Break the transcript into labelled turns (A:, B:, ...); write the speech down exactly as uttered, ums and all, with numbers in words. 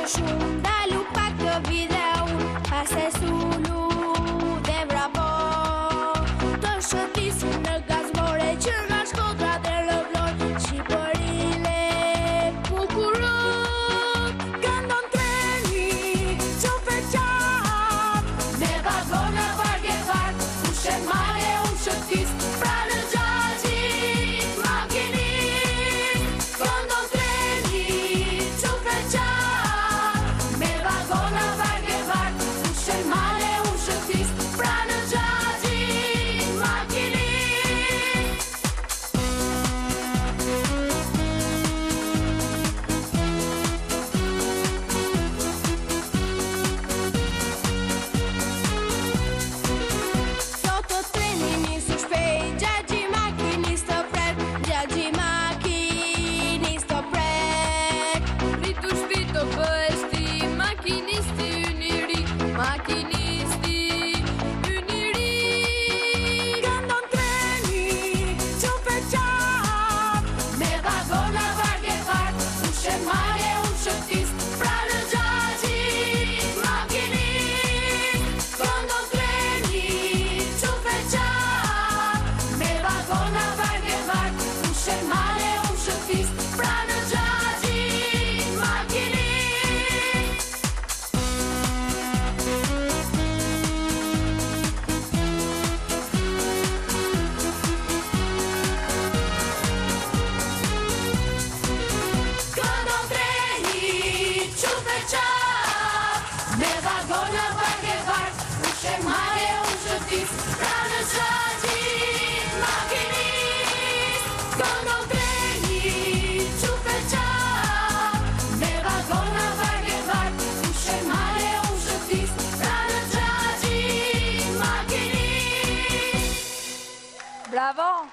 A: shumë dalu pak të video, pastaj sulu dhe bravo. Të shëtisim në gazmore që nga Shkodra dhe Lëvlor, Shqipërile bukurën. Këndon treni, qofe qaf, me vagona varg e varg, ushe mare, ushe tis, pra në gjaxhi makinist. Këndon treni, qofe qaf, me vagona varg e varg, ushe mare, ushe tis, pra në gjaxhi makinist. Sot o treni nisë shpejt, gjaxhi makinist të pret, gjaxhi makinist të pret.
B: Rritu shpito bëheshti, makinisti ynë i ri, makinisti ynë i ri.
A: Këndon treni, qofe qaf, me vagona varg e varg, ushe mare, ushe tis, pra në gjaxhi makinist. Këndon treni, qofe qaf, me vagona varg e varg, ushe mare, ushe tis, pra në gjaxhi makinist. Këndon treni, qofe qaf, me vagona varg e varg, ushe mare, ushe tis, pra në gjaxhi makinist. Këndon treni, qofe qaf, me vagona varg e varg, ushe mare, ushe tis, pra në gjaxhi makinist.
B: Bravo!